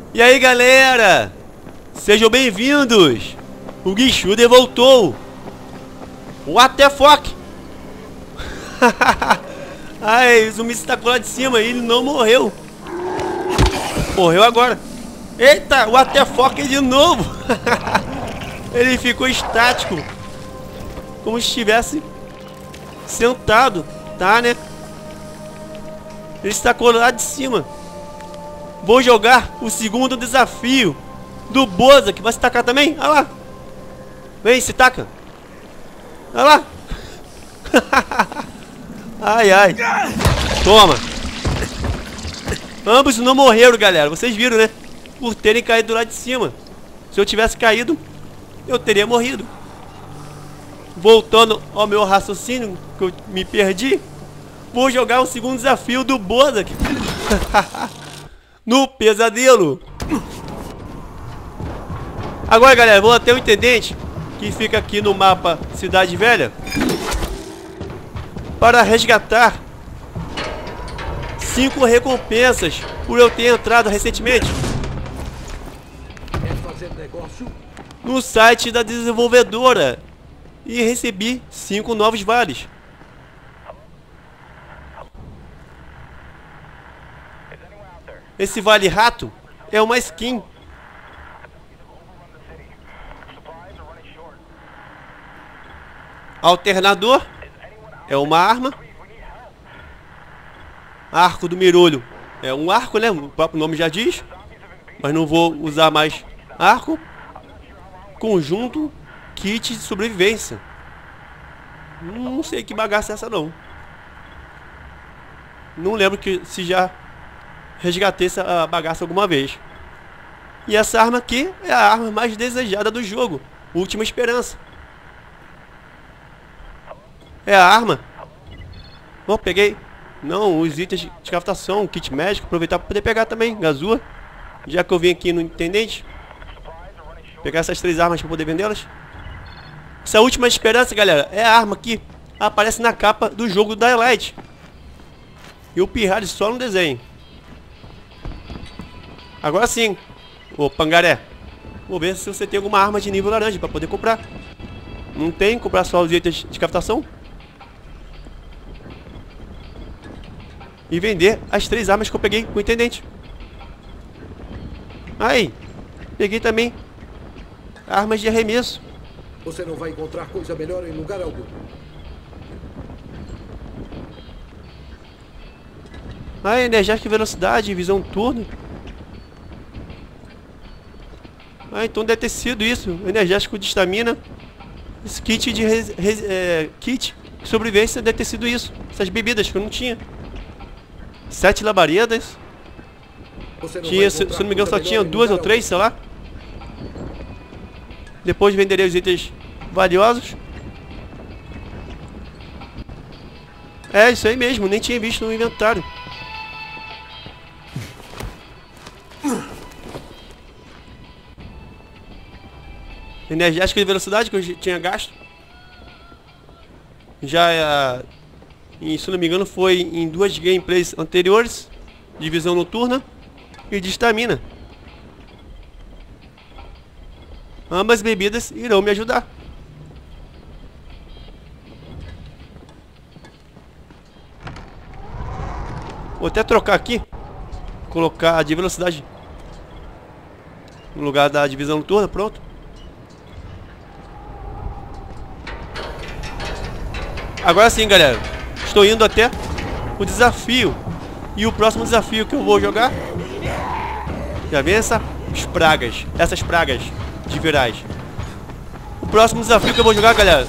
E aí, galera? Sejam bem-vindos! O Guichuder voltou! What the fuck? Ai, o zumbi se tacou lá de cima e ele não morreu. Morreu agora. Eita, what the fuck de novo? Ele ficou estático, como se estivesse sentado, tá, né? Ele se tacou lá de cima. Vou jogar o segundo desafio do Boza, que vai se tacar também. Olha lá. Vem, se taca. Olha lá. Ai, ai. Toma. Ambos não morreram, galera. Vocês viram, né? Por terem caído lá de cima. Se eu tivesse caído, eu teria morrido. Voltando ao meu raciocínio, que eu me perdi. Vou jogar o segundo desafio do Boza aqui. No pesadelo. Agora, galera, vou até o intendente, que fica aqui no mapa Cidade Velha, para resgatar 5 recompensas por eu ter entrado recentemente no site da desenvolvedora e recebi 5 novos vales. Esse vale rato é uma skin. Alternador é uma arma. Arco do Mirolho é um arco, né? O próprio nome já diz. Mas não vou usar mais arco. Conjunto, kit de sobrevivência. Não sei que bagaça é essa não. Não lembro que se já resgatei essa bagaça alguma vez. E essa arma aqui é a arma mais desejada do jogo, Última Esperança. É a arma. Bom, peguei. Não, os itens de captação, kit médico, aproveitar para poder pegar também, gazua. Já que eu vim aqui no intendente, pegar essas 3 armas para poder vendê-las. Essa Última Esperança, galera, é a arma que aparece na capa do jogo da Elite. E o pirralho só no desenho. Agora sim, ô pangaré, vou ver se você tem alguma arma de nível laranja para poder comprar. Não tem? Comprar só os itens de captação e vender as 3 armas que eu peguei com o intendente. Aí, peguei também armas de arremesso. Você não vai encontrar coisa melhor em lugar algum. Aí, energética e velocidade, visão turno. Ah, então deve ter sido isso. Energético de estamina. Esse kit de kit de sobrevivência deve ter sido isso. Essas bebidas que eu não tinha. 7 labaredas. Tinha, se não me engano, só tinha 2 ou 3, sei lá. Depois venderei os itens valiosos. É, isso aí mesmo. Nem tinha visto no inventário. Energética de velocidade que eu tinha gasto. Já, se não me engano, foi em 2 gameplays anteriores. De visão noturna e de estamina. Ambas bebidas irão me ajudar. Vou até trocar aqui. Colocar a de velocidade no lugar da divisão noturna, pronto. Agora sim, galera, estou indo até o desafio. E o próximo desafio que eu vou jogar, já vem essas pragas de virais. O próximo desafio que eu vou jogar, galera,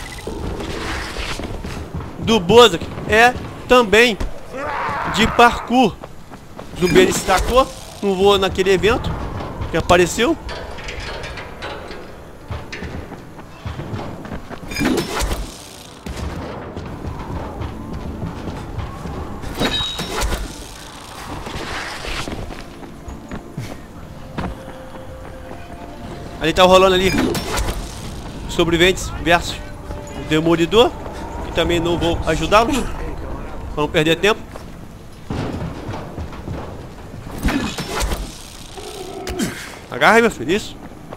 do Boza, é também de parkour. O zumbi ele se tacou. Não vou naquele evento que apareceu. Ali tá rolando ali sobreviventes versus o Demolidor, que também não vou ajudá-los para não perder tempo. Agarra aí, meu filho. Isso.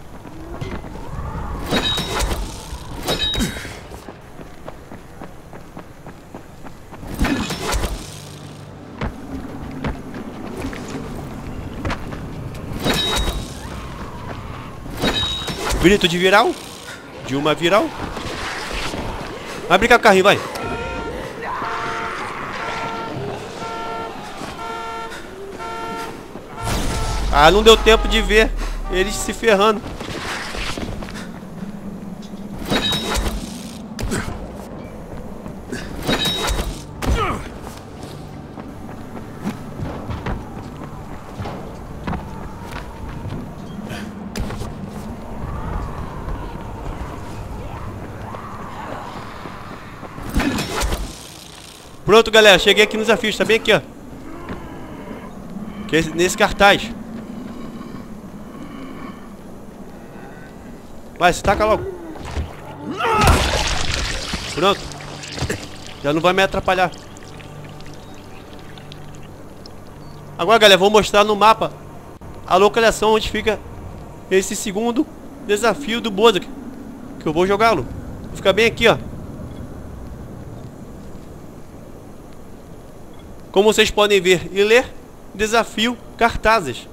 Grito de viral. De uma viral. Vai brincar com o carrinho, vai. Ah, não deu tempo de ver eles se ferrando. Pronto, galera, cheguei aqui no desafio, está bem aqui, ó. Nesse cartaz. Vai, se taca logo. Pronto. Já não vai me atrapalhar. Agora, galera, vou mostrar no mapa a localização onde fica esse segundo desafio do Bozak, que eu vou jogá-lo. Fica bem aqui, ó. Como vocês podem ver e ler, desafio cartazes.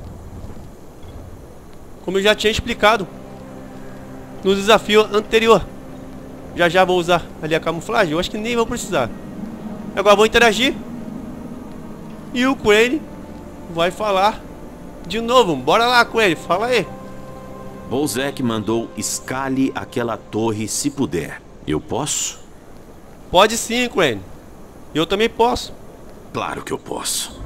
Como eu já tinha explicado no desafio anterior. Já vou usar ali a camuflagem. Eu acho que nem vou precisar. Agora vou interagir. E o Crane vai falar de novo. Bora lá, Crane, fala aí. Bozak mandou escale aquela torre se puder. Eu posso? Pode sim, Crane. Eu também posso. Claro que eu posso.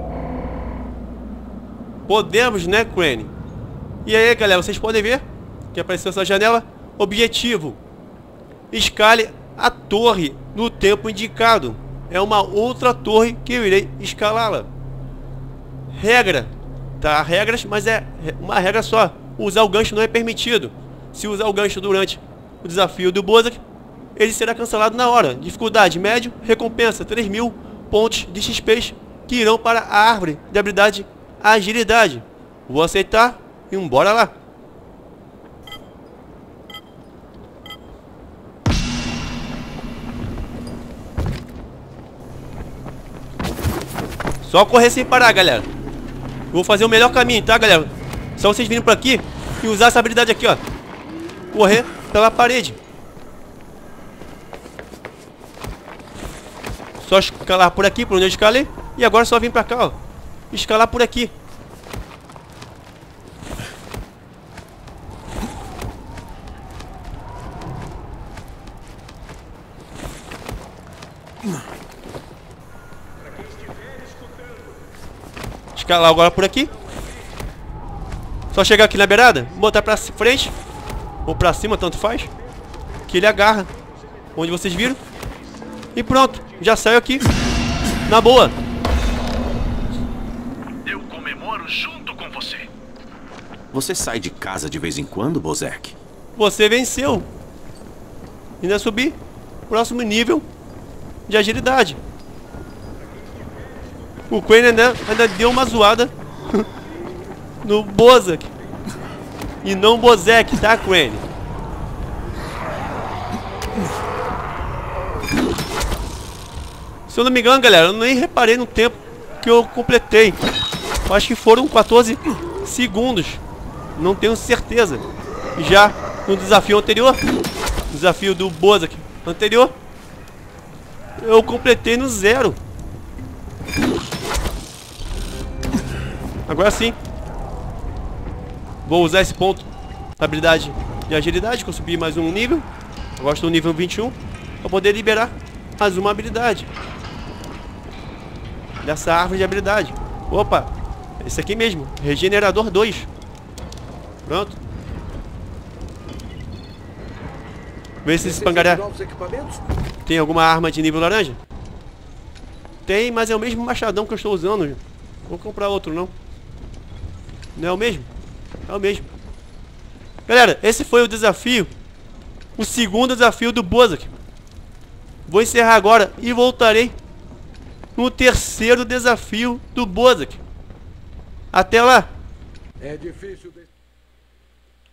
Podemos, né, Crane? E aí, galera, vocês podem ver que apareceu essa janela. Objetivo: escale a torre no tempo indicado. É uma outra torre que eu irei escalá-la. Regra, tá? Regras, mas é uma regra só. Usar o gancho não é permitido. Se usar o gancho durante o desafio do Bozak, ele será cancelado na hora. Dificuldade médio, recompensa 3.000 pontos de XP que irão para a árvore de habilidade agilidade. Vou aceitar e bora lá. Só correr sem parar, galera. Vou fazer o melhor caminho, tá, galera? Só vocês virem por aqui e usar essa habilidade aqui, ó. Correr pela parede. Só escalar por aqui, por onde eu escalei. E agora só vir pra cá, ó. Escalar por aqui. Escalar agora por aqui. Só chegar aqui na beirada, botar pra frente ou pra cima, tanto faz, que ele agarra onde vocês viram. E pronto, já saiu aqui na boa. Eu comemoro junto com você. Você sai de casa de vez em quando, Bozak? Você venceu. Ainda subir próximo nível de agilidade. O Crane ainda deu uma zoada no Bozak. E não Bozak, tá, Crane? Se eu não me engano, galera, eu nem reparei no tempo que eu completei. Eu acho que foram 14 segundos. Não tenho certeza. Já no desafio anterior, desafio do Bozak anterior, eu completei no 0. Agora sim, vou usar esse ponto da habilidade de agilidade, que eu subi mais um nível. Agora estou no nível 21, para poder liberar mais uma habilidade dessa árvore de habilidade. Opa, esse aqui mesmo, Regenerador 2. Pronto. Vê se esse pangaré tem alguma arma de nível laranja. Tem, mas é o mesmo machadão que eu estou usando. Vou comprar outro, não. Não é o mesmo? É o mesmo. Galera, esse foi o desafio. O segundo desafio do Bozak. Vou encerrar agora e voltarei no terceiro desafio do Bozak. Até lá. É difícil